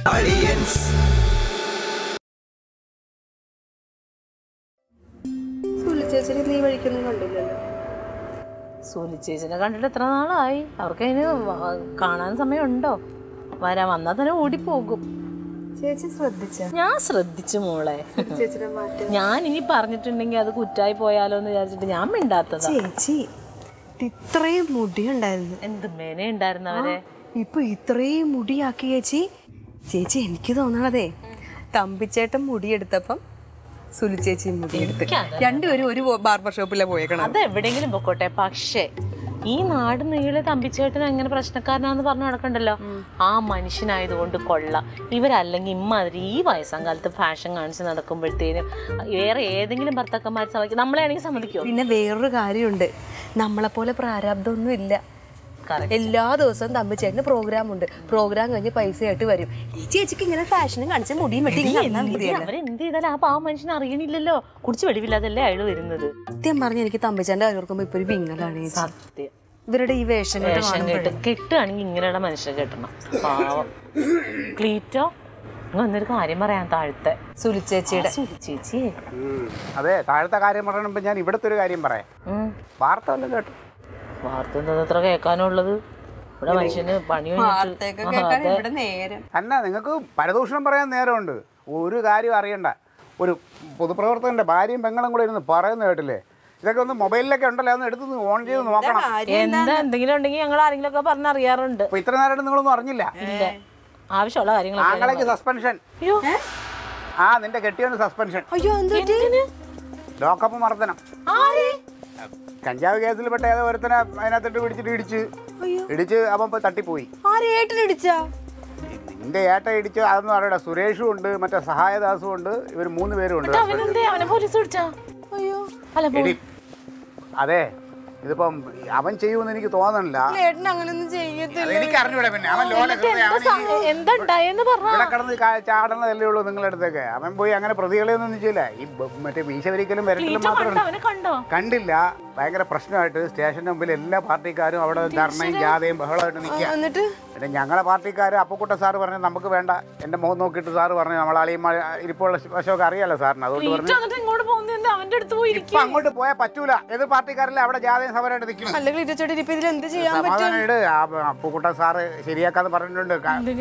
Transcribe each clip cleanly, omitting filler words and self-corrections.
ചേച്ചിനെ നീ വഴിക്കൊന്നും കണ്ടില്ലല്ലോ. സൂലി ചേച്ചിനെ കണ്ടിട്ട് എത്ര നാളായി? അവർക്കതിന് കാണാൻ സമയമുണ്ടോ? വന്നാൽ തന്നെ ഓടിപ്പോകും. ചേച്ചി ശ്രദ്ധിച്ച? ഞാൻ ശ്രദ്ധിച്ചു മോളെ. ഞാൻ ഇനി പറഞ്ഞിട്ടുണ്ടെങ്കിൽ അത് കുറ്റായി പോയാലോ എന്ന് വിചാരിച്ചിട്ട് ഞാൻ മിണ്ടാത്തതാ. ചേച്ചി ഇത്രയും മുടി ഉണ്ടായിരുന്നു. എന്ത് മേനെ ഉണ്ടായിരുന്നവരെ ഇപ്പൊ ഇത്രയും മുടിയാക്കി ചേച്ചി. ചേച്ചി എനിക്ക് തോന്നണതേ തമ്പിച്ചേട്ടൻ മുടിയെടുത്തപ്പം സുലി ചേച്ചി മുടിയെടുത്ത് രണ്ടുപേരും ഒരു ബാർബർ ഷോപ്പിലാണ് പോയേക്കണം. അത് എവിടെയെങ്കിലും പൊക്കോട്ടെ, പക്ഷേ ഈ നാട് നീളെ തമ്പിച്ചേട്ടൻ അങ്ങനെ പ്രശ്നക്കാരനാന്ന് പറഞ്ഞു നടക്കണ്ടല്ലോ. ആ മനുഷ്യനായതുകൊണ്ട് കൊള്ളാം. ഇവരല്ലെങ്കിൽ ഇമ്മാതിരി ഈ വയസ്സാം കാലത്ത് ഫാഷൻ കാണിച്ച് നടക്കുമ്പോഴത്തേനും വേറെ ഏതെങ്കിലും ഭർത്താക്കന്മാർ സമ്മതിക്കും? നമ്മളെ ആണെങ്കിൽ സമ്മതിക്കുമോ? പിന്നെ വേറൊരു കാര്യമുണ്ട്, നമ്മളെപ്പോലെ പ്രാരാബ്ദമൊന്നും ഇല്ല. എല്ലാ ദിവസവും തമ്പിച്ചേട്ടന് പ്രോഗ്രാം ഉണ്ട്. പ്രോഗ്രാം കഴിഞ്ഞ് പൈസ ആയിട്ട് വരും. ഈ ചേച്ചിക്ക് ഇങ്ങനെ ഫാഷനും കാണിച്ച് മുടിയും വെട്ടി അവരെന്ത് ചെയ്താലും ആ പാവ മനുഷ്യനെ അറിയണില്ലല്ലോ. കുടിച്ച് വെളിവില്ലാതല്ലേ അയാൾ വരുന്നത്. സത്യം പറഞ്ഞ എനിക്ക് തമ്പിച്ചേന്റെ കാര്യം ഓർക്കുമ്പോ ഇപ്പൊ ഒരു വിങ്ങലാണ്. സത്യം. ഇവരുടെ ഈ വേഷം കേട്ട് കെട്ടുകയാണെങ്കിൽ ഇങ്ങനെയുള്ള മനുഷ്യരെ കെട്ടണം. പാവം ക്ലീറ്റോ എന്നൊരു കാര്യം പറയാൻ താഴത്തെ സുലി ചേച്ചിയുടെ. സുലി ചേച്ചി അതെ, താഴത്തെ കാര്യം പറയണപ്പോ ഞാൻ ഇവിടുത്തെ ഒരു കാര്യം പറയാം. വാർത്ത വല്ലതും കേട്ടു? വാർത്ത എന്താ അത്ര കേൾക്കാനുള്ളത്? ഇവിടെ മനുഷ്യന് പണി എന്നാ നിങ്ങൾക്ക് പരദൂഷണം പറയാൻ നേരമുണ്ട്. ഒരു കാര്യം അറിയണ്ട. ഒരു പൊതുപ്രവർത്തകന്റെ ഭാര്യയും പെങ്ങളും കൂടെ ഇരുന്ന് പറയുന്ന കേട്ടില്ലേ? ഇതൊക്കെ ഒന്ന് മൊബൈലിലൊക്കെ ഉണ്ടല്ലോ, ഒന്ന് എടുത്ത് ഓൺ ചെയ്ത് നോക്കണം. എന്താ എന്തെങ്കിലും ഉണ്ടെങ്കിൽ ഞങ്ങൾ ആരെങ്കിലും ഒക്കെ പറഞ്ഞറിയാറുണ്ട്. ഇത്ര നേരം നിങ്ങളൊന്നും അറിഞ്ഞില്ല? ആവശ്യമുള്ള കാര്യങ്ങൾ. സസ്പെൻഷൻ. നിന്റെ കെട്ടിയോന് സസ്പെൻഷൻ. ലോക്കപ്പ് മർദ്ദനം. കഞ്ചാവ് കേസിൽ പെട്ട ഏതോ ഒരുത്തനെ അതിനകത്തിട്ട് പിടിച്ചിട്ട് ഇടിച്ച് അവൻ തട്ടിപ്പോയി. നിന്റെ ഏട്ട ഇടിച്ച് അതൊന്നും അറിയണ്ട. സുരേഷും ഉണ്ട്, മറ്റേ സഹായദാസും ഉണ്ട്, ഇവർ 3 പേരും ഉണ്ട്. അതെ, ഇതിപ്പം അവൻ ചെയ്യുമെന്ന് എനിക്ക് തോന്നണില്ല. എനിക്ക് അറിഞ്ഞൂടെ. പിന്നെ അവൻ ഇവിടെ കിടന്ന് ചാടണതല്ലേ ഉള്ളൂ നിങ്ങളുടെ അടുത്തേക്ക്. അവൻ പോയി അങ്ങനെ പ്രതികളെയൊന്നും ചെയ്യില്ല. ഈ മറ്റേ വീശവരിക്കലും വരക്കലും മാത്രം കണ്ടില്ല. ഭയങ്കര പ്രശ്നമായിട്ട് സ്റ്റേഷന്റെ മുമ്പിൽ എല്ലാ പാർട്ടിക്കാരും അവിടെ ധർണയും ജാഥയും ബഹളമായിട്ട് നിൽക്കുക. പിന്നെ ഞങ്ങളെ പാർട്ടിക്കാർ അപ്പക്കുട്ട സാറ് പറഞ്ഞു നമുക്ക് വേണ്ട. എന്റെ മുഖം നോക്കിയിട്ട് സാറ് പറഞ്ഞു നമ്മളാളിയും ഇരിപ്പുള്ള വശമൊക്കെ അറിയാലോ സാറിന്. അതുകൊണ്ട് പറഞ്ഞു ഇപ്പൊ അങ്ങോട്ട് പോയാൽ പറ്റൂല. എതിർ പാർട്ടിക്കാരല്ലേ അവിടെ ജാഥയും സമരമായിട്ട് നിൽക്കുന്നു. അപ്പക്കുട്ട സാറ് ശരിയാക്കാന്ന് പറഞ്ഞിട്ടുണ്ട്.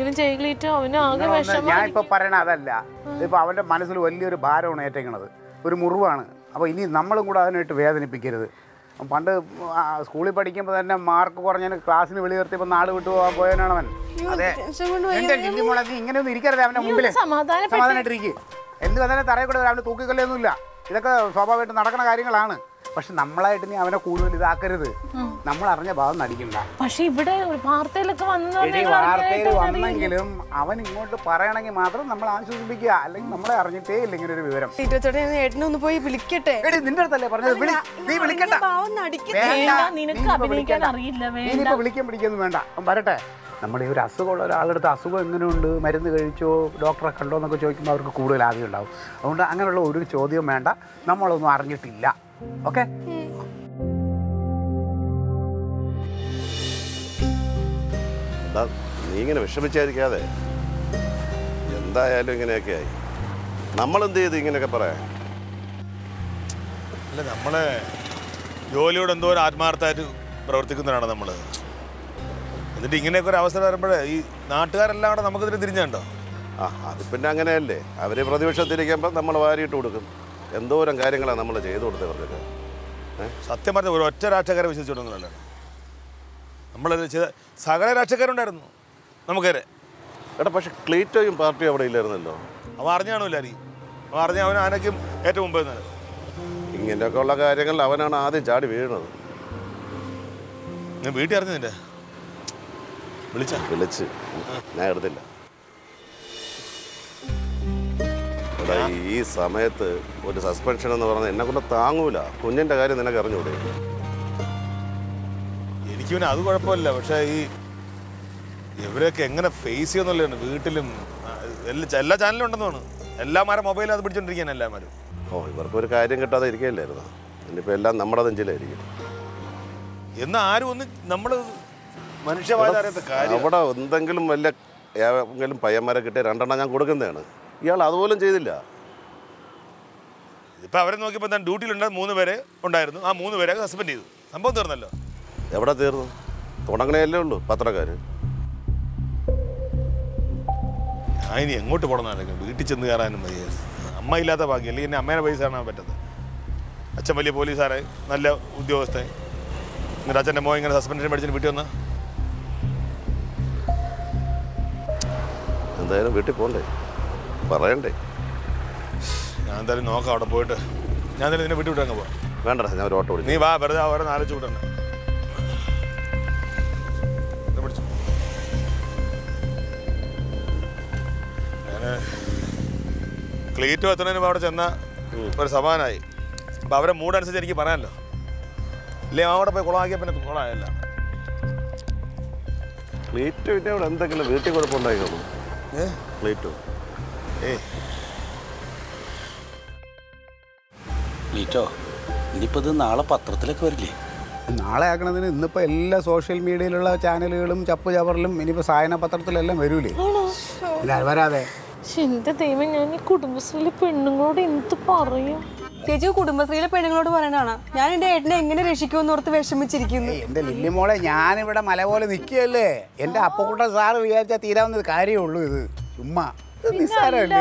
ഞാൻ ഇപ്പൊ പറയണ അതല്ല. ഇതിപ്പോ അവന്റെ മനസ്സിൽ വലിയൊരു ഭാരമാണ് ഏറ്റേക്കണത്, ഒരു മുറിവാണ്. അപ്പോൾ ഇനി നമ്മളും കൂടെ അതിനായിട്ട് വേദനിപ്പിക്കരുത്. പണ്ട് സ്കൂളിൽ പഠിക്കുമ്പോൾ തന്നെ മാർക്ക് കുറഞ്ഞതിന് ക്ലാസ്സിന് വെളി നിർത്തിയപ്പോൾ നാട് വിട്ടു പോകാൻ പോയവനാണ് അവൻ. അതെ, ഇങ്ങനെയൊന്നും ഇരിക്കരുത് അവൻ്റെ മുമ്പിൽ. സമാധാനമായിട്ടിരിക്കും. എന്ത് വന്നാലും തറയിൽ കൂടെ അവന് തൂക്കിക്കൊല്ലൊന്നുമില്ല. ഇതൊക്കെ സ്വാഭാവികമായിട്ട് നടക്കുന്ന കാര്യങ്ങളാണ്. പക്ഷെ നമ്മളായിട്ട് നീ അവനെ കൂടുതൽ ഇതാക്കരുത്. നമ്മൾ അറിഞ്ഞ ഭാഗം നടിക്കണ്ട. പക്ഷെ ഇവിടെ വാർത്തയിലൊക്കെ വാർത്തയിൽ വന്നെങ്കിലും അവൻ ഇങ്ങോട്ട് പറയണമെങ്കിൽ മാത്രം നമ്മൾ ആശ്വസിപ്പിക്കുക. അല്ലെങ്കിൽ നമ്മളെ അറിഞ്ഞിട്ടേ ഇല്ലെങ്കിൽ ഒരു വിവരം. ഏട്ടനൊന്ന് പോയി വിളിക്കട്ടെ. നിന്റെ അടുത്തല്ലേ പറഞ്ഞത്? നീ വിളിക്കണ്ട. നീനിപ്പോ വിളിക്കാൻ പിടിക്കൊന്നും വേണ്ട. വരട്ടെ. നമ്മുടെ ഈ ഒരു അസുഖമുള്ള ഒരാളെടുത്ത് അസുഖം എങ്ങനെയുണ്ട്, മരുന്ന് കഴിച്ചോ, ഡോക്ടറെ കണ്ടോ എന്നൊക്കെ ചോദിക്കുമ്പോൾ അവർക്ക് കൂടുതൽ ആദ്യം ഉണ്ടാവും. അതുകൊണ്ട് അങ്ങനെയുള്ള ഒരു ചോദ്യം വേണ്ട. നമ്മളൊന്നും അറിഞ്ഞിട്ടില്ല. ഓക്കെ? നീ ഇങ്ങനെ വിഷമിച്ചായിരിക്കാതെ. എന്തായാലും ഇങ്ങനെയൊക്കെ ആയി. നമ്മളെന്ത് ചെയ്ത് ഇങ്ങനെയൊക്കെ പറയാം? അല്ല, നമ്മളെ ജോലിയോട് എന്തോ ഒരു ആത്മാർത്ഥമായിട്ട് പ്രവർത്തിക്കുന്നവരാണ് നമ്മൾ. എന്നിട്ട് ഇങ്ങനെയൊക്കെ ഒരു അവസരം വരുമ്പോഴേ ഈ നാട്ടുകാരെല്ലാം കൂടെ നമുക്കെതിരെ തിരിഞ്ഞുണ്ടോ? അത് പിന്നെ അങ്ങനെയല്ലേ. അവർ പ്രതിപക്ഷത്തിരിക്കുമ്പോൾ നമ്മൾ വാരിയിട്ട് കൊടുക്കും. എന്തോരം കാര്യങ്ങളാണ് നമ്മൾ ചെയ്തു കൊടുത്തവർക്ക്. സത്യം പറഞ്ഞ ഒരു ഒറ്റ രാഷ്ട്രീയക്കാരെ വിശ്വസിച്ചിട്ടൊന്നുമല്ല. നമ്മളത് ചെയ്ത സകല രാഷ്ട്രീയക്കാരുണ്ടായിരുന്നു നമുക്കേറെ. എടാ, പക്ഷെ ക്ലീറ്റോയും പാർട്ടിയും അവിടെ ഇല്ലായിരുന്നല്ലോ. അവൻ അറിഞ്ഞാണില്ലായിരിക്കും. അവൻ അറിഞ്ഞ അവൻ ആനയ്ക്കും ഏറ്റവും മുമ്പ് നിന്നത്. ഇങ്ങനെയൊക്കെ ഉള്ള കാര്യങ്ങളിൽ അവനാണ് ആദ്യം ചാടി വീഴുന്നത്. ഞാൻ വീട്ടിൽ അറിഞ്ഞതിൻ്റെ വിളിച്ച് ഞാൻ എടുത്തില്ല. എടാ, ഈ സമയത്ത് ഒരു സസ്പെൻഷൻ എന്ന് പറഞ്ഞാൽ എന്നെ കൊണ്ട് താങ്ങൂല. കുഞ്ഞിൻ്റെ കാര്യം നിനക്ക് അറിഞ്ഞൂടെ? എനിക്ക് പിന്നെ അത് കുഴപ്പമില്ല. പക്ഷേ ഈ ഇവരൊക്കെ എങ്ങനെ ഫേസ് ചെയ്യുന്നുള്ളതാണ്. വീട്ടിലും എല്ലാ ചാനലും ഉണ്ടെന്ന് തോന്നുന്നു. എല്ലാമാരും മൊബൈലും അത് പിടിച്ചോണ്ടിരിക്കാൻ എല്ലാമാരും. ഇവർക്കൊരു കാര്യം കിട്ടാതെ ഇരിക്കുകയല്ലായിരുന്നു. ഇനിയിപ്പോൾ എല്ലാം നമ്മുടെ നെഞ്ചിലായിരിക്കും. എന്നാൽ ആരും ഒന്ന് നമ്മൾ മനുഷ്യവാദം അറിയാത്ത കാര്യം. അവിടെ എന്തെങ്കിലും വല്ല ഏതെങ്കിലും പയ്യന്മാരെ കിട്ടിയ 2 എണ്ണം ഞാൻ കൊടുക്കുന്നതാണ്. ഇയാൾ അതുപോലും ചെയ്തില്ല. ഇപ്പം അവരെ നോക്കിയപ്പോൾ ഞാൻ ഡ്യൂട്ടിയിലുണ്ടായ 3 പേരെ ഉണ്ടായിരുന്നു. ആ 3 പേരെ സസ്പെൻഡ് ചെയ്തു. സംഭവം തീർന്നല്ലോ. എവിടെ തീർന്നു? തുടങ്ങണേയല്ലേ ഉള്ളൂ പത്രക്കാർ. ഞാൻ ഇനി എങ്ങോട്ട് പോകണമെന്നാണ് വീട്ടിൽ ചെന്ന് കയറാനും മതി. അമ്മ ഇല്ലാത്ത ഭാഗ്യം, അല്ലെങ്കിൽ എന്നെ അമ്മേനെ പൈസ കാണാൻ പറ്റത്. അച്ഛൻ വലിയ പോലീസുകാരെ, നല്ല ഉദ്യോഗസ്ഥൻ. എന്നിട്ട് അച്ഛൻ്റെ മോൻ ഇങ്ങനെ സസ്പെൻഷൻ മേടിച്ചിട്ട് വീട്ടിൽ വന്നാൽ എന്തായാലും വീട്ടിൽ പോകണ്ടേ, പറയണ്ടേ? ഞാൻ എന്തായാലും നോക്കാം അവിടെ പോയിട്ട്. ഞാൻ എന്തായാലും നിന്നെ വീട്ടിൽ വിട്ടങ്ങ് പോവാം. വേണ്ട, ഞാൻ ഒരു ഓട്ടോ വിളിച്ചു. നീ വാ, വെറുതെ അവരെ 4 ചൂടണ്ട. ഞാൻ ക്ലീറ്റോ എത്തുന്നതിന് അവിടെ ചെന്ന ഒരു സമാധാനമായി. അപ്പം അവരെ മൂടനുസരിച്ച് എനിക്ക് പറയാമല്ലോ. ഇല്ലേ അവിടെ പോയി കുളമാക്കിയ പിന്നെ കുളമായല്ല. ക്ലീറ്റ് പിന്നെ അവിടെ എന്തെങ്കിലും വീട്ടിൽ കുഴപ്പമുണ്ടായിക്കോളൂ. ക്ലീറ്റോ ക്ലീറ്റോ, ഇനിയിപ്പോൾ ഇത് നാളെ പത്രത്തിലൊക്കെ വരില്ലേ? നാളെ ആക്കണതിന് ഇന്നിപ്പോൾ എല്ലാ സോഷ്യൽ മീഡിയയിലുള്ള ചാനലുകളും ചപ്പ് ചവറിലും ഇനിയിപ്പോൾ സായന പത്രത്തിലെല്ലാം വരൂലേ? വരാതെ എന്റെ ദൈവം, ഞാൻ ഈ കുടുംബശ്രീയിലെ പെണ്ണുങ്ങളോട് എന്ത് പറയും? ചേച്ചി കുടുംബശ്രീയിലെ പെണ്ണുങ്ങളോട് പറയണതാണ്. ഞാൻ എൻ്റെ ഏട്ടനെ എങ്ങനെ രക്ഷിക്കുമെന്ന് ഓർത്ത് വിഷമിച്ചിരിക്കുന്നു. എൻ്റെ ലില്ലിമോളെ, ഞാനിവിടെ മല പോലെ നിൽക്കുകയല്ലേ. എൻ്റെ അപ്പക്കുട്ട സാറ് വിചാരിച്ചാൽ തീരാവുന്നത് കാര്യമുള്ളൂ. ഇത് ചുമ്മാ നിസ്സാരമല്ലേ?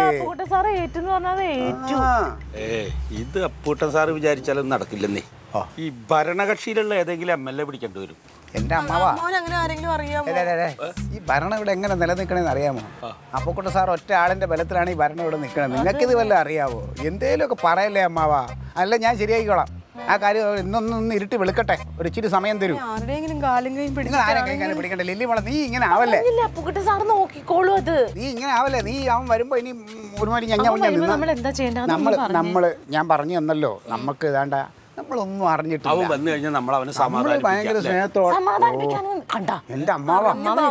ഇത് അപ്പൂട്ടൻ സാറ് വിചാരിച്ചാലൊന്നും നടക്കില്ലെന്നേ. ഈ ഭരണകക്ഷിയിലുള്ള ഏതെങ്കിലും MLA പിടിക്കേണ്ടി വരും. എൻ്റെ അമ്മാവാ, അങ്ങനെ ആരെങ്കിലും അറിയാമോ? ഈ ഭരണം ഇവിടെ എങ്ങനെ നിലനിൽക്കണമെന്ന് അറിയാമോ? അപ്പക്കുട്ട സാർ ഒറ്റ ആളിൻ്റെ ബലത്തിലാണ് ഈ ഭരണം ഇവിടെ നിൽക്കണത്. നിങ്ങൾക്കിത് വല്ല അറിയാവോ? എന്തേലുമൊക്കെ പറയല്ലേ അമ്മാവാ. അല്ല, ഞാൻ ശരിയാക്കിക്കോളാം. ആ കാര്യം ഇന്നൊന്ന് ഇരുട്ടി വെളുക്കട്ടെ. ഒരു ഇച്ചിരി സമയം തരും. ആരുടെയെങ്കിലും കാലും കൈയും നിങ്ങൾ ആരെ കൈകാലം പിടിക്കട്ടെ. ലില്ലിമോളെ, നീ ഇങ്ങനെ ആവല്ലേ. നോക്കിക്കോളൂ അത്. നീ ഇങ്ങനെ ആവല്ലേ. നീ അവൻ വരുമ്പോ ഇനി ഒരുമാതിരി നമ്മള് ഞാൻ പറഞ്ഞു തന്നല്ലോ. നമുക്ക് ഇതാണ്ട നമ്മളൊന്നും അറിഞ്ഞിട്ടില്ല. അവൻ വന്നു കഴിഞ്ഞാൽ നമ്മൾ അവന് ഭയങ്കര സ്നേഹത്തോടെ. എന്റെ അമ്മാവാ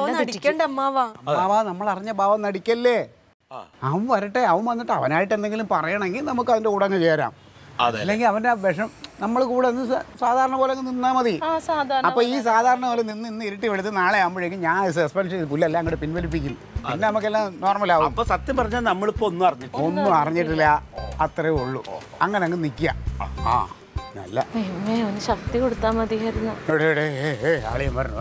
നമ്മൾ അറിഞ്ഞ ഭാവം നടിക്കല്ലേ. അവൻ വരട്ടെ. അവൻ വന്നിട്ട് അവനായിട്ട് എന്തെങ്കിലും പറയണമെങ്കിൽ നമുക്ക് അതിന്റെ കൂടെ അങ്ങ് ചേരാം. അല്ലെങ്കിൽ അവന്റെ വിഷം നമ്മൾ കൂടെ ഒന്ന് സാധാരണ പോലെ നിന്നാ മതി. അപ്പൊ ഈ സാധാരണ പോലെ നിന്ന് ഇരുട്ടി എടുത്ത് നാളെ ആകുമ്പോഴേക്കും ഞാൻ സസ്പെൻഷൻ ചെയ്ത് പുല്ലെല്ലാം അങ്ങോട്ട് പിൻവലിപ്പിക്കും. പിന്നെ നമുക്കെല്ലാം നോർമലാവും. അപ്പൊ സത്യം പറഞ്ഞാൽ നമ്മളിപ്പോ ഒന്നും അറിഞ്ഞിട്ടില്ല. അത്രേ ഉള്ളൂ. അങ്ങനെ അങ്ങ് നിൽക്കുക. ആ നല്ല ശക്തി കൊടുത്താൽ മതിയായിരുന്നു. ആളെയും പറഞ്ഞു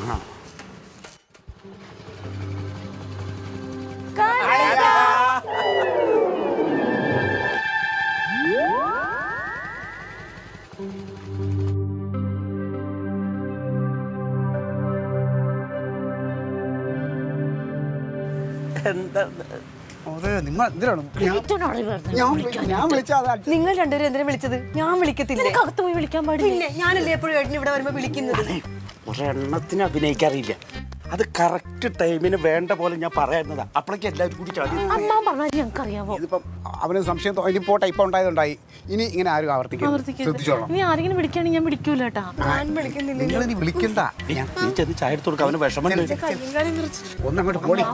നിങ്ങൾ എന്തിനാണ് ഞാൻ വിളിച്ചത്? നിങ്ങൾ രണ്ടുപേരും എന്തിനാ വിളിച്ചത്? ഞാൻ വിളിക്കത്തില്ല. പോയി വിളിക്കാൻ പാടില്ല. ഞാനല്ലേ എപ്പോഴും ഏട്ടൻ ഇവിടെ വരുമ്പോ വിളിക്കുന്നത്. ഒരെണ്ണത്തിന് അഭിനയിക്കാറില്ല. അത് കറക്റ്റ് ടൈമിന് വേണ്ട പോലെ ഞാൻ പറയുന്നതാ. അപ്പോഴേക്കും എല്ലാവരും കൂടി ചാടി. ഞങ്ങൾക്കറിയാമോ? ഇതിപ്പം അവന് സംശയം ഇനി പോട്ടെ. ഇപ്പൊ ഉണ്ടായതുണ്ടായി. ഇനി ഇങ്ങനെ ആരും ആവർത്തിക്കും. നീ ആരെങ്കിലും വിളിക്കുകയാണെങ്കിൽ ഞാൻ വിളിക്കൂല കേട്ടാ. നിങ്ങൾ ഇനി വിളിക്കണ്ട. നീ ചെന്ന് ചായ എടുത്ത് കൊടുക്കുക. അവന് വിഷമം ഒന്നങ്ങോട്ട് പോടി.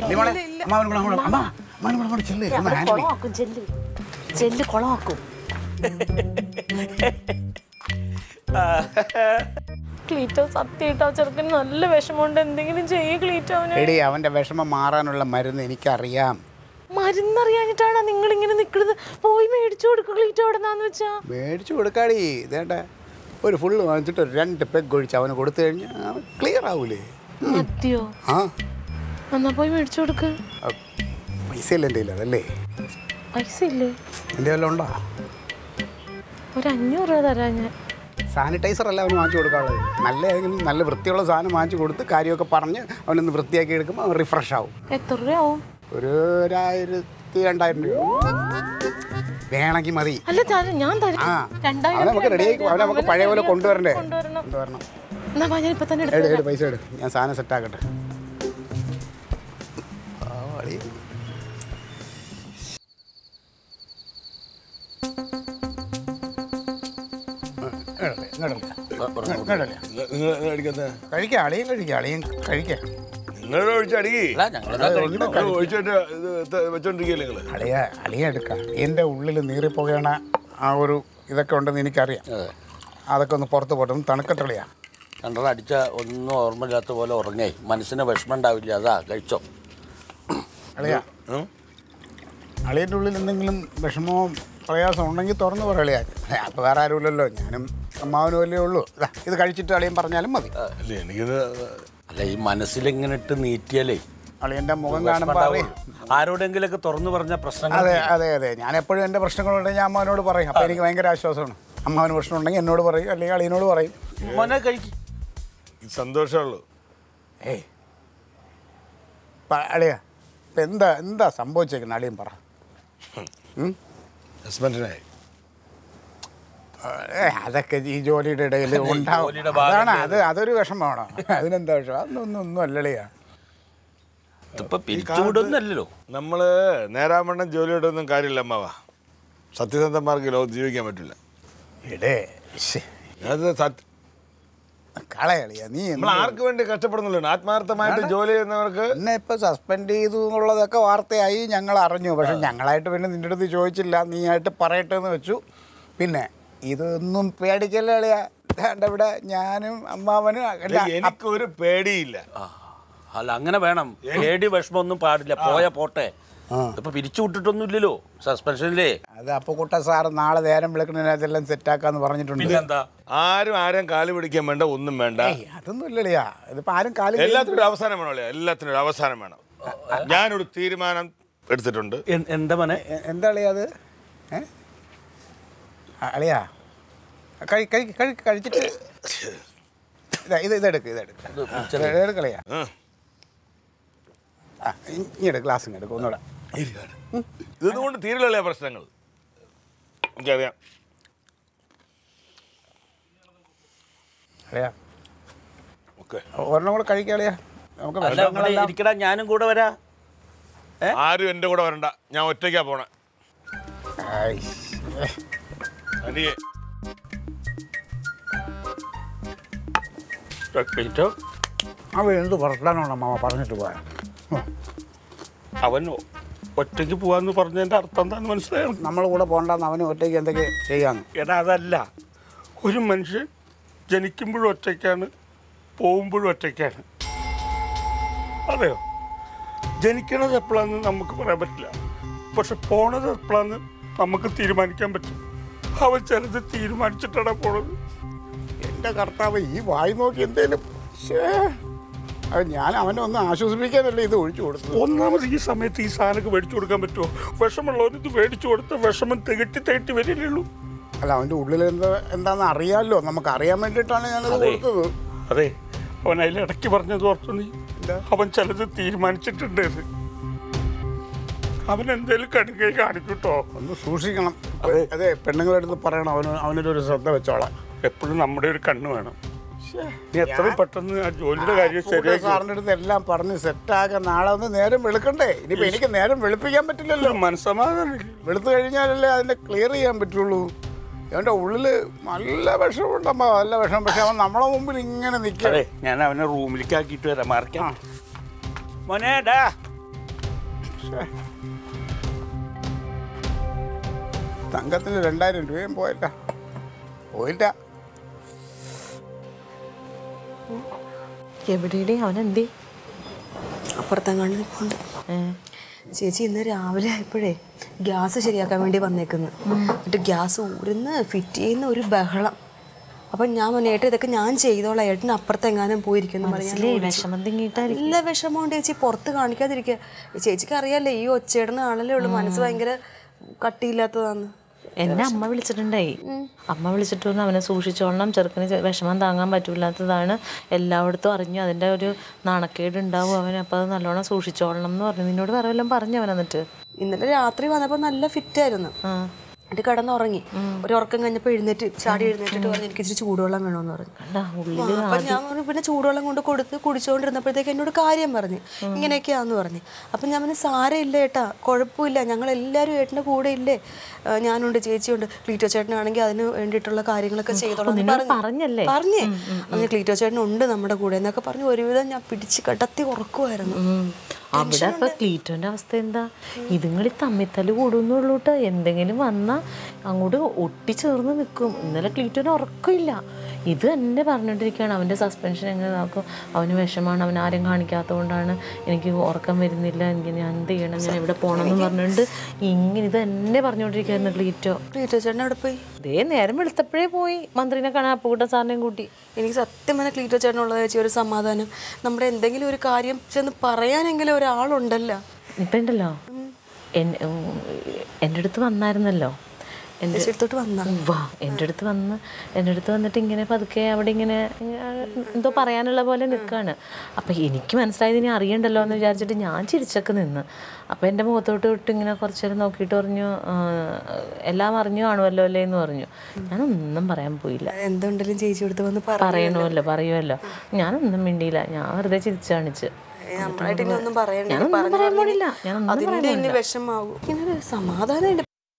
ചെല്ല് കൊളമാക്കും. ക്ലീറ്റോ, സത്യമായിട്ടോ ചെറുക്കന് നല്ല വിഷമമുണ്ട്. എന്തെങ്കിലും ചെയ്യ് ക്ലീറ്റോ. എടി, അവന്റെ വിഷമം മാറാനുള്ള മരുന്ന് എനിക്കറിയാം. മരുന്നറിയാഞ്ഞിട്ടാണ് നിങ്ങൾ ഇങ്ങനെ നിൽക്കുന്നത്. പോയി മേടിച്ചു കൊടുക്കുക ക്ലീറ്റോ. എവിടെന്നാന്ന് വെച്ചാ മേടിച്ചു കൊടുക്കാടി. ഇതേണ്ട ഒരു ഫുള്ള് വാങ്ങിച്ചിട്ട് 2 പെഗ് ഒഴിച്ച് അവന് കൊടുത്തു കഴിഞ്ഞാൽ ക്ലിയർ ആവൂലേ? മതിയോ? ആ, എന്നാ പോയി മേടിച്ചു കൊടുക്ക്. പൈസ ഇല്ല എൻ്റെ കയ്യിൽ. അതല്ലേ പൈസ ഇല്ലേ? എൻ്റെ വല്ലതും ഉണ്ടോ? ഒരു 500 രൂപ തരാം ഞാൻ. സാനിറ്റൈസർ അല്ല അവന് വാങ്ങിച്ചു കൊടുക്കാനുള്ളത്. നല്ല ഏതെങ്കിലും നല്ല വൃത്തിയുള്ള സാധനം വാങ്ങിച്ചു കൊടുത്ത് കാര്യമൊക്കെ പറഞ്ഞ് അവനൊന്ന് വൃത്തിയാക്കി എടുക്കുമ്പോൾ അവൻ റിഫ്രഷ് ആവും. എത്ര രൂപയാവും? ഒരു 1000-2000 രൂപ വേണമെങ്കിൽ മതി. അല്ല, ഞാൻ തരാം. അവനെ നമുക്ക് റെഡിയാക്കി അവനെ നമുക്ക് പഴയ പോലെ കൊണ്ടുവരണ്ടേ? കൊണ്ടുവരണം. എടു പൈസ എടു. ഞാൻ സാധനം സെറ്റാക്കട്ടെ. എന്റെ ഉള്ളിൽ നീറിപ്പോകണ ആ ഒരു ഇതൊക്കെ ഉണ്ടെന്ന് എനിക്കറിയാം. അതൊക്കെ ഒന്ന് പുറത്ത് പോട്ടെ. ഒന്ന് തണുക്കട്ടളിയാ. രണ്ടെണ്ണം അടിച്ച ഒന്നും ഓർമ്മയില്ലാത്ത പോലെ ഉറങ്ങേ. മനസ്സിന് വിഷമം ഉണ്ടാവില്ല. അതാ കഴിച്ചോ. അളിയാ അളിയൻ്റെ ഉള്ളിൽ എന്തെങ്കിലും വിഷമമോ പ്രയാസം ഉണ്ടെങ്കിൽ തുറന്നു പറയളിയാ. അപ്പോൾ വേറെ ആരുമില്ലല്ലോ, ഞാനും അമ്മാവനും അല്ലേ ഉള്ളൂ. ഇത് കഴിച്ചിട്ട് അളിയൻ പറഞ്ഞാലും മതി. അല്ലേ എനിക്കിത് അല്ല ഈ മനസ്സിലിങ്ങനെ ഇട്ട് നീറ്റിയാലേ അളിയൻ്റെ മുഖം കാണുമ്പോൾ അറിയാം. ആരോടെങ്കിലൊക്കെ തുറന്നു പറഞ്ഞ പ്രശ്നങ്ങൾ. അതെ അതെ അതെ, ഞാൻ എപ്പോഴും എൻ്റെ പ്രശ്നങ്ങളുണ്ടെങ്കിൽ ഞാൻ അമ്മാവനോട് പറയും. അപ്പോൾ എനിക്ക് ഭയങ്കര ആശ്വാസമാണ്. അമ്മാവന് പ്രശ്നം ഉണ്ടെങ്കിൽ എന്നോട് പറയും, അല്ലെങ്കിൽ അളിയനോട് പറയും. മോനെ കഴിക്കും. സന്തോഷമുള്ളൂ. ഏയ് അളിയാ, ഇപ്പം എന്താ സംഭവിച്ചേക്കുന്നത് അളിയൻ പറ. ഹസ്ബൻഡിനായി അതൊക്കെ ഈ ജോലിയുടെ ഇടയിൽ ഉണ്ടാവും. അതാണ് അതൊരു വിഷമമാണോ? അതിനെന്താ വിഷമം? ഒന്നും അല്ലളിയാ. ഇതിപ്പോ പിരിച്ചുവിടുന്നല്ലോ. നമ്മൾ നേരാവണ്ണം ജോലിയോടൊന്നും കാര്യമില്ല അമ്മാവ. സത്യസന്ധന്മാർക്ക് ലോകത്ത് ജീവിക്കാൻ പറ്റില്ല. ഇടേ അത് കളയളിയാ നീ. നമ്മൾ ആർക്ക് വേണ്ടി കഷ്ടപ്പെടുന്നില്ല, ആത്മാർത്ഥമായിട്ട് ജോലി ചെയ്യുന്നവർക്ക്. എന്നെ ഇപ്പം സസ്പെൻഡ് ചെയ്തു എന്നുള്ളതൊക്കെ വാർത്തയായി, ഞങ്ങൾ അറിഞ്ഞു. പക്ഷെ ഞങ്ങളായിട്ട് പിന്നെ നിൻ്റെ അടുത്ത് ചോദിച്ചില്ല, നീ ആയിട്ട് പറയട്ടെ എന്ന് വെച്ചു. പിന്നെ ഇതൊന്നും പേടിക്കല്ലേ അളിയാ. ഇവിടെ ഞാനും അമ്മാവനും എനിക്കൊരു പേടിയില്ല. അല്ല അങ്ങനെ വേണം. പേടി വിഷമമൊന്നും പാടില്ല. പോയ പോട്ടെ. ഇപ്പൊ പിരിച്ചു വിട്ടിട്ടൊന്നും ഇല്ലല്ലോ സസ്പെൻഷനിലേ. അത് അപ്പുക്കുട്ട സാറ് നാളെ നേരം വിളിക്കുന്നതിനകത്തെല്ലാം സെറ്റാക്കാന്ന് പറഞ്ഞിട്ടുണ്ട്. പിന്നെന്താ? ആരും കാല് പിടിക്കാൻ വേണ്ട, ഒന്നും വേണ്ട. അതൊന്നും ഇല്ലളിയാ. ഇതിപ്പോ ആരും കാല് എല്ലാത്തിനും ഒരു അവസാനം വേണം അളിയാ. എല്ലാത്തിനും ഒരു അവസാനം വേണം. ഞാനൊരു തീരുമാനം എടുത്തിട്ടുണ്ട്. എന്താ മോനെ? എന്താ അളിയാ അത്? അളിയാ കഴിച്ചിട്ട് ഇതെടുക്കളിയാ. ഇങ്ങോട്ട് ഗ്ലാസ് ഇങ്ങെടുക്കും ഒന്നുകൂടെ. ഇതുകൊണ്ട് തീരില്ല പ്രശ്നങ്ങൾ. എനിക്കറിയാം. അളിയാ ഓക്കെ, ഒരെണ്ണം കൂടെ കഴിക്കളിയാ. നമുക്ക് ഇരിക്കടാ, ഞാനും കൂടെ വരാ. ആരും എൻ്റെ കൂടെ വരണ്ട, ഞാൻ ഒറ്റയ്ക്കാ പോണേ. അനിയേ അവൻ എന്ത് വർത്താനമാണ് മാമ പറഞ്ഞിട്ട് പോയാ? അവൻ ഒറ്റയ്ക്ക് പോവാന്ന് പറഞ്ഞതിന്റെ അർത്ഥം എന്താന്ന് മനസ്സിലായോ? നമ്മൾ കൂടെ പോകണ്ടെന്ന് അവന് ഒറ്റയ്ക്ക് എന്തൊക്കെ ചെയ്യാന്ന്. എടാ അതല്ല, ഒരു മനുഷ്യൻ ജനിക്കുമ്പോഴും ഒറ്റയ്ക്കാണ്, പോകുമ്പോഴും ഒറ്റയ്ക്കാണ്. അതെയോ? ജനിക്കണത് എപ്പോഴാന്ന് നമുക്ക് പറയാൻ പറ്റില്ല, പക്ഷെ പോണത് എപ്പോഴാന്ന് നമുക്ക് തീരുമാനിക്കാൻ പറ്റും. അവൻ ചിലത് തീരുമാനിച്ചിട്ടാണ് പോണത്. എൻ്റെ കർത്താവ്, ഈ വായി നോക്കി എന്തേലും. ഞാൻ അവനെ ഒന്ന് ആശ്വസിപ്പിക്കാനല്ലേ ഇത് ഒഴിച്ചു കൊടുത്തത്. ഒന്നാമത് ഈ സമയത്ത് ഈ സാധനമൊക്കെ മേടിച്ചു കൊടുക്കാൻ പറ്റുമോ? വിഷമുള്ളവന് ഇത് മേടിച്ചു കൊടുത്ത വിഷമം തികട്ടി വരില്ലുള്ളൂ. അല്ല, അവൻ്റെ ഉള്ളിൽ എന്താണെന്ന് അറിയാമല്ലോ, നമുക്ക് അറിയാൻ വേണ്ടിയിട്ടാണ് ഞാനത് കൊടുത്തത്. അതെ, അവൻ അതിലിടയ്ക്ക് പറഞ്ഞത് ഓർത്തു നീ? അവൻ ചിലത് തീരുമാനിച്ചിട്ടുണ്ട്. അവൻ എന്തേലും കടുകൈ കാണിക്കൂട്ടോ. ഒന്ന് സൂക്ഷിക്കണം. അതെ, പെണ്ണുങ്ങളെടുത്ത് പറയണം അവനൊരു ശ്രദ്ധ വെച്ചോളാം. എപ്പോഴും നമ്മുടെ ഒരു കണ്ണ് വേണം. നീ എത്രയും പെട്ടെന്ന് ആ ജോലിയുടെ കാര്യം ശരിയാക്കി സാറിൻ്റെ അടുത്ത് എല്ലാം പറഞ്ഞ് സെറ്റാക്കാൻ. നാളെ ഒന്ന് നേരം വെളുക്കണ്ടേ? ഇനിയിപ്പോൾ എനിക്ക് നേരം വെളുപ്പിക്കാൻ പറ്റില്ലല്ലോ. മനസ്സമാധാനം വെളുത്തു കഴിഞ്ഞാലല്ലേ അതിൻ്റെ ക്ലിയർ ചെയ്യാൻ പറ്റുള്ളൂ. അവൻ്റെ ഉള്ളിൽ നല്ല വിഷമുണ്ടമ്മ, നല്ല വിഷം. പക്ഷെ അവൻ നമ്മളെ മുമ്പിൽ ഇങ്ങനെ നിൽക്കേ. ഞാൻ അവനെ റൂമിലേക്ക് ആക്കിയിട്ട് വരാം. മാറിക്കാം മോനേടാ. തങ്കത്തിന് 2000 രൂപയും പോയില്ല. എവിടെയുടെ അവനെന്തേ? അപ്പുറത്തെങ്ങാണ്ട് നിൽപ്പുണ്ട്. ചേച്ചി ഇന്ന് രാവിലെ ആയപ്പോഴേ ഗ്യാസ് ശരിയാക്കാൻ വേണ്ടി വന്നേക്കുന്നു. എന്നിട്ട് ഗ്യാസ് ഊരുന്ന് ഫിറ്റ് ചെയ്യുന്ന ഒരു ബഹളം. അപ്പം ഞാൻ മുന്നേട്ട് ഇതൊക്കെ ഞാൻ ചെയ്തോളാം, ഏട്ടന് അപ്പുറത്തെങ്ങാനും പോയിരിക്കുന്നു നല്ല വിഷമമുണ്ട് ചേച്ചി. പുറത്ത് കാണിക്കാതിരിക്കുക. ചേച്ചിക്ക് അറിയാല്ലേ, ഈ ഒച്ചയിടുന്ന ആളല്ലേ ഉള്ളൂ. മനസ്സ് ഭയങ്കര കട്ടിയില്ലാത്തതാണ്. എന്നെ അമ്മ വിളിച്ചിട്ടുണ്ടായി. അമ്മ വിളിച്ചിട്ട് വന്ന് അവനെ സൂക്ഷിച്ചോളണം, ചെറുക്കന് വിഷമം താങ്ങാൻ പറ്റില്ലാത്തതാണ്, എല്ലായിടത്തും അറിഞ്ഞു, അതിൻ്റെ ഒരു നാണക്കേട് ഉണ്ടാവും അവന്, അപ്പോൾ അത് നല്ലോണം സൂക്ഷിച്ചോളണം എന്ന് പറഞ്ഞു. നിന്നോട് വേറെ വല്ലതും പറഞ്ഞു അവൻ? എന്നിട്ട് ഇന്നലെ രാത്രി വന്നപ്പോൾ നല്ല ഫിറ്റായിരുന്നു. എന്നിട്ട് കിടന്നുറങ്ങി. ഒരു ഉറക്കം കഴിഞ്ഞപ്പോൾ ചാടി എഴുന്നേറ്റിട്ട് പറഞ്ഞു എനിക്ക് ഇച്ചിരി ചൂടുവെള്ളം വേണമെന്ന് പറഞ്ഞു. അപ്പം ഞാൻ പറഞ്ഞു പിന്നെ ചൂടുവെള്ളം കൊണ്ട് കൊടുത്ത് കുടിച്ചുകൊണ്ടിരുന്നപ്പോഴത്തേക്ക് എന്നോട് കാര്യം പറഞ്ഞു, ഇങ്ങനെയൊക്കെയാന്ന് പറഞ്ഞു. അപ്പം ഞാൻ പറഞ്ഞു സാരമില്ല ഏട്ടാ, കുഴപ്പമില്ല, ഞങ്ങളെല്ലാവരും ഏട്ടൻ്റെ കൂടെ ഇല്ലേ, ഞാനുണ്ട്, ചേച്ചിയുണ്ട്, ക്ലീറ്റോ ചേട്ടനാണെങ്കിൽ അതിന് വേണ്ടിയിട്ടുള്ള കാര്യങ്ങളൊക്കെ ചെയ്തോളാം പറഞ്ഞേ. അങ്ങനെ ക്ലീറ്റോ ചേട്ടനുണ്ട് നമ്മുടെ കൂടെ എന്നൊക്കെ പറഞ്ഞു. ഒരുവിധം ഞാൻ പിടിച്ച് കിടത്തി ഉറക്കുമായിരുന്നു. അവിടെ ഇപ്പൊ ക്ലീറ്റോന്റെ അവസ്ഥ എന്താ? ഇതുങ്ങളി തമ്മിത്തല് കൂടുന്നുള്ളൂ കേട്ടോ. എന്തെങ്കിലും വന്നാൽ അങ്ങോട്ട് ഒട്ടിച്ചേർന്ന് നിൽക്കും. ഇന്നലെ ക്ലീറ്റോന് ഉറക്കമില്ല. ഇത് തന്നെ പറഞ്ഞിട്ടിരിക്കുകയാണ് അവൻ്റെ സസ്പെൻഷൻ എങ്ങനെ നോക്കും, അവന് വിഷമാണ്, അവൻ ആരും കാണിക്കാത്തതുകൊണ്ടാണ് എനിക്ക് ഉറക്കം വരുന്നില്ല, എനിക്ക് ഞാൻ എന്ത് ചെയ്യണം, ഞാൻ എവിടെ പോകണമെന്ന് പറഞ്ഞുകൊണ്ട് ഇങ്ങനെ ഇത് തന്നെ പറഞ്ഞുകൊണ്ടിരിക്കുകയായിരുന്നു ക്ലീറ്റോ ചേട്ടൻ അവിടെ പോയി ഇതേ നേരം വെളുത്തപ്പോഴേ പോയി മന്ത്രിനെ കാണാൻ അപ്പുകുട്ടൻ സാറിനെയും കൂട്ടി. എനിക്ക് സത്യം പറഞ്ഞാൽ ക്ലീറ്റോ ചേട്ടനുള്ളത് ചേച്ചി ഒരു സമാധാനം, നമ്മുടെ എന്തെങ്കിലും ഒരു കാര്യം ചെന്ന് പറയാനെങ്കിലും ഒരാളുണ്ടല്ലോ. ഇപ്പം ഉണ്ടല്ലോ എൻ്റെ അടുത്ത് വന്നായിരുന്നല്ലോ, എൻ്റെ അടുത്ത് വന്നിട്ട് ഇങ്ങനെ പതുക്കെ അവിടെ ഇങ്ങനെ എന്തോ പറയാനുള്ള പോലെ നിൽക്കുകയാണ്. അപ്പം എനിക്ക് മനസ്സിലായത് ഇനി അറിയണ്ടല്ലോ എന്ന് വിചാരിച്ചിട്ട് ഞാൻ ചിരിച്ചൊക്കെ നിന്ന്. അപ്പം എൻ്റെ മുഖത്തോട്ട് വിട്ട് ഇങ്ങനെ കുറച്ച് നേരം നോക്കിയിട്ട് പറഞ്ഞു എല്ലാം അറിഞ്ഞു കാണുമല്ലോ അല്ലേ എന്ന് പറഞ്ഞു. ഞാനൊന്നും പറയാൻ പോയില്ല. എന്തുണ്ടെങ്കിലും ചേച്ചി അടുത്ത് വന്ന് പറയുമല്ലോ ഞാനൊന്നും മിണ്ടിയില്ല, ഞാൻ വെറുതെ ചിരിച്ചു കാണിച്ച്. ഒന്നും പറയാൻ പോണില്ല, അതിന്റെ വിഷമാവും. ഇങ്ങനെ സമാധാനം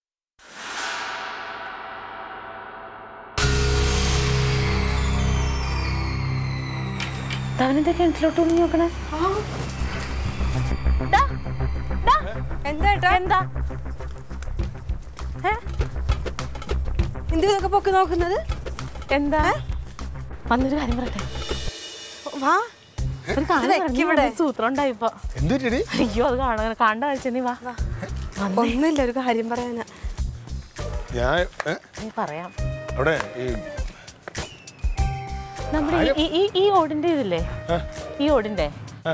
അവനെന്താ കിണറ്റിലോട്ട് ഒന്നും നോക്കണേ? എന്താ എന്തൊക്കെ പൊക്കി നോക്കുന്നത്? എന്താ വന്നൊരു കാര്യം പറയട്ടെ. വാ, സൂത്രം ഉണ്ടായിപ്പോ. അയ്യോ അത് കാണണ്ട കഴിച്ച നീ വാ. ഒന്നുമില്ല, ഒരു കാര്യം പറയാനാ. നീ പറയാം. നമ്മുടെ ഈ ഓടിന്റെ ഇതില്ലേ, ഈ ഓടിന്റെ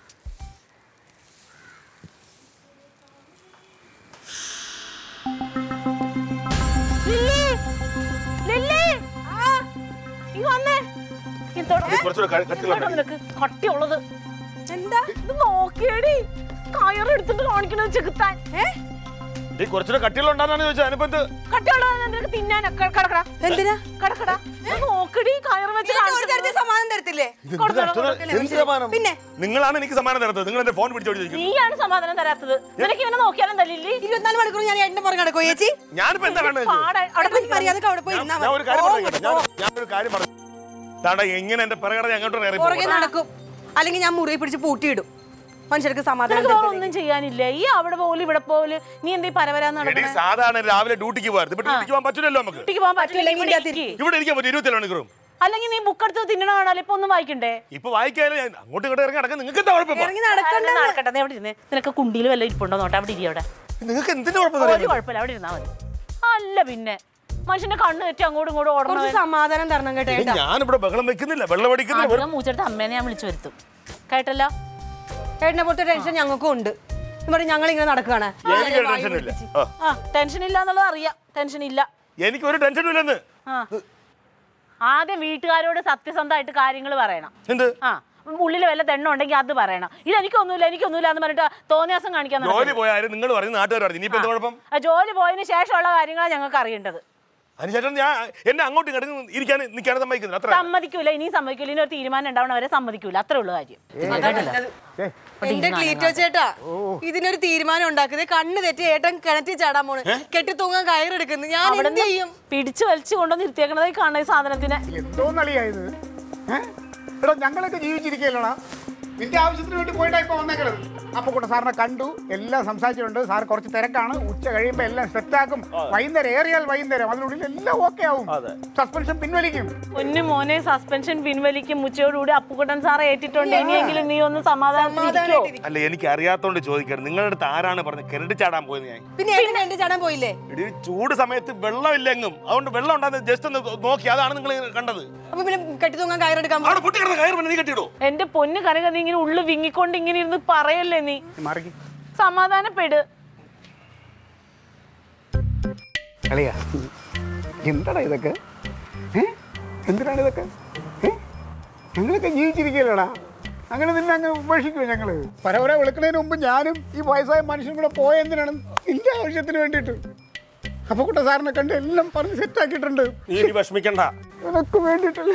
കട്ടിയുള്ളത് എന്താ നോക്കിയേടി, കയറെടുത്തിട്ട് കാണിക്കണത് ചെകുത്താൻ. കുറച്ചുകൂടെ കട്ടികളുണ്ടാന്നാണ് ചോദിച്ചത്. അതിനിപ്പോ നിങ്ങളാണ് എനിക്ക് സമ്മാനം തരാത്തത്. നിങ്ങൾ എന്റെ ഫോൺ പിടിച്ചോണ്ടിരിക്കും. നീയാണ് സമാധാനം തരാത്തത്. നിനക്ക് ഇവനെ നോക്കിയാലും തല്ലില്ലേ? 24 മണിക്കൂർ ഞാൻ എന്റെ പുറകെ നടക്കോ ചേച്ചി? ഞാനിപ്പോ എന്താ വേണ്ടത്? ഞാനൊരു കാര്യം പറഞ്ഞു. എങ്ങനെ എന്റെ പിറകെ അങ്ങോട്ട് നടക്കും, അല്ലെങ്കിൽ ഞാൻ മുറിയെ പിടിച്ച് പൂട്ടിയിടും. മനുഷ്യർക്ക് സമാധാനം ഒന്നും ചെയ്യാനില്ല. ഈ അവിടെ പോലും ഇവിടെ പോലും നീ എന്തേ പരവരാന്ന് നടക്കുന്നത്? സാധാരണ രാവിലെ ഡ്യൂട്ടിക്ക് പോകാൻ പറ്റില്ലല്ലോ. നമുക്ക് ഇവിടെ ഇരിക്കാൻ പറ്റും 24 മണിക്കൂറും. അല്ലെങ്കിൽ നീ ബുക്ക് എടുത്ത് തിന്നണോ? ഇപ്പൊ ഒന്നും വായിക്കണ്ടേ? ഇപ്പൊ വായിക്കാതെ അങ്ങോട്ട് ഇങ്ങോട്ട് ഇറങ്ങി നടക്കാൻ നിങ്ങൾക്ക് എന്താ കുഴപ്പം? നടക്കട്ടെ, എവിടെ ഇരുന്നേ? നിനക്ക് കുണ്ടിയിൽ വല്ല ഇരിപ്പുണ്ടോ നോട്ടെ, അവിടെ ഇരി. അവിടെ നിങ്ങൾക്ക് എന്തിന്റെ കുഴപ്പം? ഒരു കുഴപ്പമില്ല, അവിടെ ഇരുന്നാ മതി. അല്ല പിന്നെ മനുഷ്യന്റെ കണ്ണ് തെറ്റി അങ്ങോട്ടും ഇങ്ങോട്ടും ഓടണം. സമാധാനം തരണം കേട്ടോ. ഞാനിവിടെ ബഹളം വെക്കുന്നില്ല, വെള്ളം അടിക്കുന്നില്ല. മൂച്ചെടുത്ത് അമ്മേനെ ഞാൻ വിളിച്ചു വരുത്തും കേട്ടല്ലോ. ചേട്ടനെ പോലത്തെ ടെൻഷൻ ഞങ്ങൾക്കും ഉണ്ട്. ഞങ്ങൾ ഇങ്ങനെ നടക്കുകയാണ്. ടെൻഷൻ ഇല്ല എന്നുള്ളത് അറിയാം. ടെൻഷൻ ഇല്ല, എനിക്ക് ഒരു ടെൻഷനും ഇല്ലെന്ന്. ആദ്യം വീട്ടുകാരോട് സത്യസന്ധമായിട്ട് കാര്യങ്ങൾ പറയണം. ഉള്ളിൽ വല്ല തെണ്ണ ഉണ്ടെങ്കിൽ അത് പറയണം. ഇത് എനിക്കൊന്നുമില്ല എന്ന് പറഞ്ഞിട്ട് തോന്നിയാസം കാണിക്കാൻ. ജോലി പോയാലും നിങ്ങൾ പറയും, നാട്ടുകാർ പറയും. ഇനിയിപ്പോ എന്താ കുഴപ്പം? ജോലി പോയതിന് ശേഷമുള്ള കാര്യങ്ങളാണ് ഞങ്ങൾക്ക് അറിയേണ്ടത്. അതിനുശേഷം ഞാൻ എന്നെ അങ്ങോട്ട് ഇരിക്കാൻ സമ്മതിക്കുന്നില്ല. സമ്മതിക്കൂല, ഇനിയും സമ്മതിക്കൂല. ഇനി ഒരു തീരുമാനം ഉണ്ടാവണം വരെ സമ്മതിക്കൂല. അത്രേ ഉള്ളു കാര്യം. എന്റെ ക്ലീറ്റോ ചേട്ടാ, ഇതിനൊരു തീരുമാനം ഉണ്ടാക്കുന്നത് കണ്ണ് തെറ്റി ഏട്ടൻ കിണറ്റി ചാടാൻ പോണ്, കെട്ടി തൂങ്ങാൻ കയറെടുക്കുന്നു. ഞാൻ എന്ത് ചെയ്യും? പിടിച്ചു വലിച്ചു കൊണ്ടുവന്ന് ഇരുത്തിയേക്കണതായി കാണുന്ന ഈ സാധനത്തിനെ. എന്തോന്നളിയായത്? എടാ ഞങ്ങളൊക്കെ ജീവിച്ചിരിക്കല്ലോടാ, നിന്റെ ആവശ്യത്തിന് വേണ്ടി പോയിട്ടാ ഇപ്പൊ വന്നേക്കണത്. അപ്പുകുട്ടൻ സാറിനെ കണ്ടു, എല്ലാം സംസാരിച്ചിട്ടുണ്ട്. സാർ കുറച്ച് തിരക്കാണ്, ഉച്ച കഴിയുമ്പോൾ എല്ലാം സെറ്റാക്കും. വൈകുന്നേരം ഏറിയാൽ വൈകുന്നേരം അതിനുള്ളിൽ എല്ലാം ഓക്കെ ആവും. സസ്പെൻഷൻ പിൻവലിക്കും. പൊന്നു മോനെ, സസ്പെൻഷൻ പിൻവലിക്കും. ഉച്ചയോടുകൂടി അപ്പുകുട്ടൻ സാർ ഏറ്റിട്ടുണ്ട്. ഇനിയെങ്കിലും നീ ഒന്ന് സമാധാനത്തിലിരിക്കോ? അല്ല, എനിക്ക് അറിയാത്തോണ്ട് ചോദിക്കണം. നിങ്ങളുടെ അടുത്ത് ആരാണ് പറഞ്ഞത് കിണറ്റ് ചാടാൻ പോയത്? ഞാൻ പിന്നെ ചാടാൻ പോയില്ലേ? ചൂട് സമയത്ത് വെള്ളം ഇല്ലെങ്കും, അതുകൊണ്ട് വെള്ളം ഉണ്ടാകുന്നത് ജസ്റ്റ് ഒന്ന് നോക്കി, അതാണ് നിങ്ങൾ കണ്ടത്. അപ്പൊ പിന്നെ കെട്ടി തൂങ്ങാൻ കയറെടുക്കാൻ എന്റെ പൊന്ന് കനക, നീ ഇങ്ങനെ ഉള്ളു വിങ്ങിക്കൊണ്ട് ഇങ്ങനെ ഇരുന്ന് പറയല്ലേ? നീ സമാധാനപ്പെട്. എന്താടാ ഇതൊക്കെ? എന്തിനാണ് ഇതൊക്കെ? ഞങ്ങളൊക്കെ ജീവിച്ചിരിക്കല്ലോടാ, അങ്ങനെ നിന്നെ അങ്ങ് ഉപേക്ഷിക്കുമോ ഞങ്ങള്? പരവരെ വിളിക്കുന്നതിന് മുമ്പ് ഞാനും ഈ വയസ്സായ മനുഷ്യനും കൂടെ പോയെന്തിനാണ്? നിന്റെ ആവശ്യത്തിന് വേണ്ടിയിട്ട്. അപ്പുകുട്ടൻ സാറിനെ കണ്ട് എല്ലാം പറഞ്ഞ് സെറ്റാക്കിയിട്ടുണ്ട്. വിഷമിക്കണ്ട, നിനക്ക് വേണ്ടിയിട്ടല്ലേ.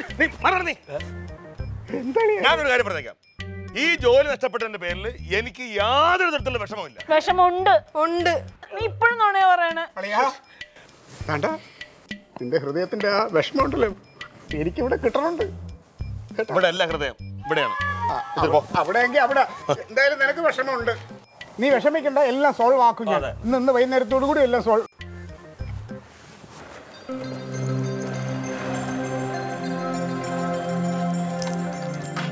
ഞാനൊരു കാര്യം പറഞ്ഞേക്കാം. ഈ ജോലി നഷ്ടപ്പെട്ടതിന്റെ പേരിൽ എനിക്ക് യാതൊരു തരത്തിലുള്ള വിഷമമില്ല. വിഷമുണ്ട്, ഉണ്ട്. നീ ഇപ്പോഴും നുണയാ പറയണേ. വേണ്ട, നിന്റെ ഹൃദയത്തിന്റെ ആ വിഷമം ഉണ്ടല്ലോ, എനിക്കിവിടെ കിട്ടണുണ്ട്. ഇവിടെ അല്ല ഹൃദയം, ഇവിടെയാണ്. അവിടെയെങ്കിൽ അവിടെ എന്തായാലും നിനക്ക് വിഷമമുണ്ട്. നീ വിഷമിക്കണ്ട, എല്ലാം സോൾവ് ആക്കും ഞാൻ. ഇന്ന് വൈകുന്നേരത്തോടു കൂടി എല്ലാം സോൾവ്.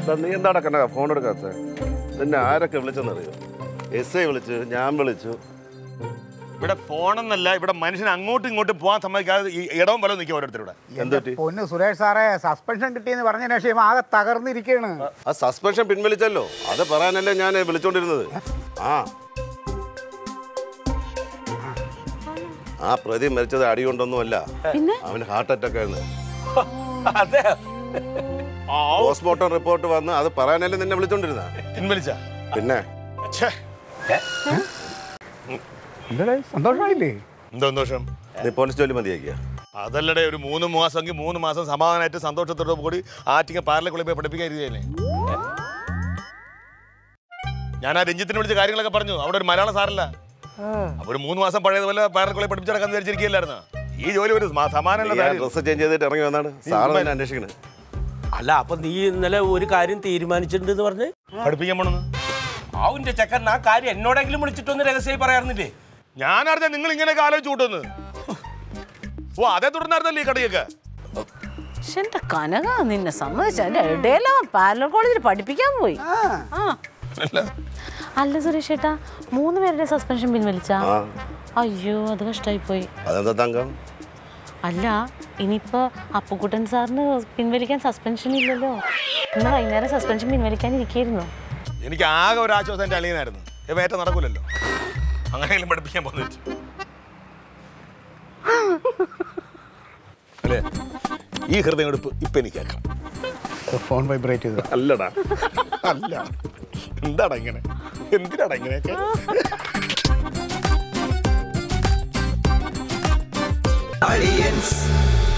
നീ എന്താ കണ്ണ ഫോൺ എടുക്കാത്ത? നിന്നെ ആരൊക്കെ വിളിച്ചെന്നറിയോ? SI വിളിച്ചു, ഞാൻ വിളിച്ചു. ഇവിടെ ഫോണെന്നല്ല, ഇവിടെ മനുഷ്യൻ അങ്ങോട്ടും ഇങ്ങോട്ടും പോകാൻ സമ്മതിക്കാതെ ഈ ഇടവും വലവും നിൽക്കുക ഓരോരുത്തരുടെ. എന്തൊരു പൊന്ന് സുരേഷ് സാറേ, സസ്പെൻഷൻ കിട്ടിയെന്ന് പറഞ്ഞതിന് ശേഷം ആകെ തകർന്നിരിക്കുകയാണ്. ആ സസ്പെൻഷൻ പിൻവലിച്ചല്ലോ, അത് പറയാനല്ലേ ഞാൻ വിളിച്ചോണ്ടിരുന്നത്. ആ പ്രതി മരിച്ചത് അടി കൊണ്ടൊന്നുമല്ല, അവന് ഹാർട്ട് അറ്റാക്ക് ആയിരുന്നു. പോസ്റ്റ്മോർട്ടം റിപ്പോർട്ട് വന്ന് അത് പറയാനല്ലേ നിന്നെ വിളിച്ചോണ്ടിരുന്ന. പിൻവലിച്ച പിന്നെ സന്തോഷമായില്ലേ? എന്താ സന്തോഷം? നീ പോലീസ് ജോലി മതിയാക്കിയ? അതല്ലടേ, ഒരു 3 മാസമെങ്കിൽ 3 മാസം സമാധാനമായിട്ട് സന്തോഷത്തോടെ കൂടി ആറ്റിങ്ങ പാരലക്കുള്ളിൽ പോയി പഠിപ്പിക്കാതിരിക്കല്ലേ. ഞാൻ ആ രഞ്ജിത്തിനെ വിളിച്ച കാര്യങ്ങളൊക്കെ പറഞ്ഞു. അവിടെ ഒരു മലയാളം സാറല്ല, അപ്പൊ ഒരു 3 മാസം പഴയതുപോലെ പാരലക്കുള്ളിൽ പഠിപ്പിച്ചടക്കാൻ വിചാരിച്ചിരിക്കുകയല്ലായിരുന്നു. ഈ ജോലി ഒരു സമാധാനമുള്ള ഡ്രസ്സ് ചേഞ്ച് ചെയ്തിട്ട് ഇറങ്ങി വന്നാണ് സാറ് തന്നെ അന്വേഷിക്കണേ. അല്ല, അപ്പൊ നീ ഇന്നലെ ഒരു കാര്യം തീരുമാനിച്ചിട്ടുണ്ടെന്ന് പറഞ്ഞ് പഠിപ്പിക്കാൻ പോണെന്ന്. ആവിന്റെ ചെക്കൻ ആ കാര്യം എന്നോടെങ്കിലും വിളിച്ചിട്ടൊന്ന് രഹസ്യമായി പറയാറുന്നില്ലേ? ഞാൻ അറിഞ്ഞ നിങ്ങൾ ഇങ്ങനെയൊക്കെ ആലോചിച്ച് കൂട്ടുന്നു. ഓ, അതേ തുടർന്നായിരുന്നല്ലേ ഈ കടയൊക്കെ. എന്റെ കനക നിന്നെ സമ്മതിച്ച ഇടയിലോ പാരലൽ കോളേജിൽ പഠിപ്പിക്കാൻ പോയി. അല്ല സുരേഷ് ചേട്ടാ, 3 പേരുടെ സസ്പെൻഷൻ പിൻവലിച്ച? അയ്യോ, അത് കഷ്ടായി പോയി. അല്ല, ഇനിയിപ്പോ അപ്പുക്കുട്ടൻ സാറിന് പിൻവലിക്കാൻ സസ്പെൻഷൻ ഇല്ലല്ലോ. ഇന്ന് വൈകുന്നേരം സസ്പെൻഷൻ പിൻവലിക്കാനിരിക്കുന്നു. എനിക്ക് ആകെ ഒരു ആശ്വാസം എൻ്റെ അളിയനായിരുന്നു. ഏറ്റവും നടക്കൂലല്ലോ, അങ്ങനെയെങ്കിലും പഠിപ്പിക്കാൻ പോന്നിട്ട് അല്ലേ. ഈ ഹൃദയം എടുപ്പ് ഇപ്പൊ എനിക്ക് കേൾക്കാം. ഫോൺ വൈബ്രേറ്റ് ചെയ്തു. അല്ലടാ, അല്ല. എന്താടാ ഇങ്ങനെ? എന്തിനാടാ ഇങ്ങനെയൊക്കെ? Audience.